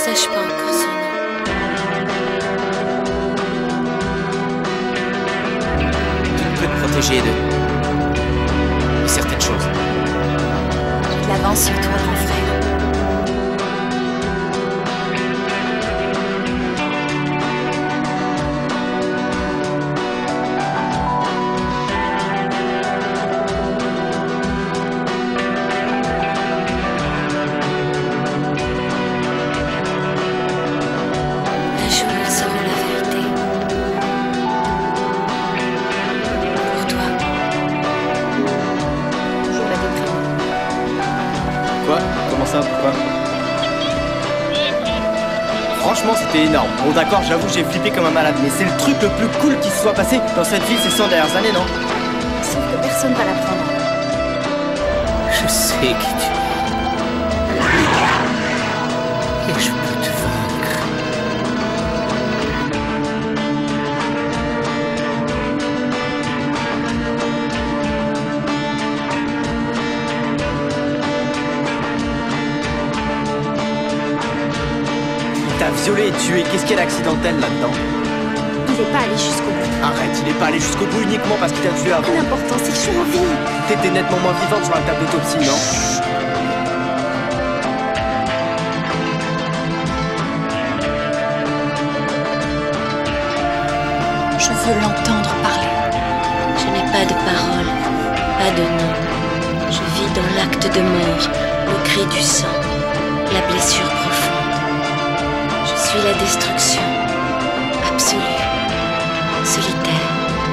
sache pas encore son nom. Qui peut te protéger de certaines choses. J'ai de l'avance sur toi, grand frère. Un jour, ils sauront la vérité. Pour toi. Bonjour la déprime. Quoi? Comment ça? Pourquoi? Franchement, c'était énorme. Bon, d'accord, j'avoue, j'ai flippé comme un malade, mais c'est le truc le plus cool qui se soit passé dans cette ville ces 100 dernières années, non? Sauf que personne va l'apprendre. Je sais qui tu es. Et je peux te vaincre. Il t'a violé et tué, qu'est-ce qu'il y a d'accidentel là-dedans? Il est pas allé jusqu'au bout. Arrête, il est pas allé jusqu'au bout uniquement parce qu'il t'a tué avant. L'important, c'est que je suis en vie. T'étais nettement moins vivante sur la table d'autopsie, non? Je veux l'entendre parler. Je n'ai pas de parole, pas de nom. Je vis dans l'acte de mort, le cri du sang, la blessure profonde. Je suis la destruction, absolue, solitaire.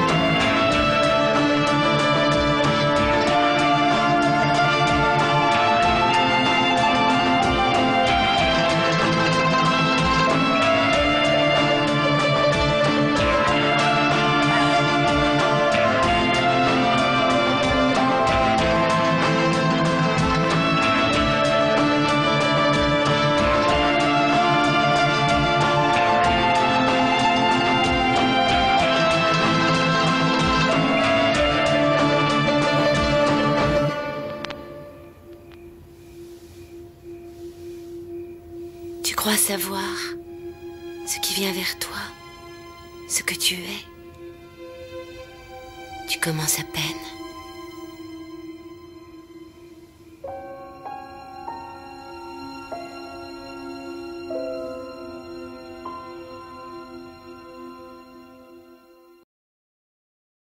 Tu crois savoir ce qui vient vers toi, ce que tu es. Tu commences à peine.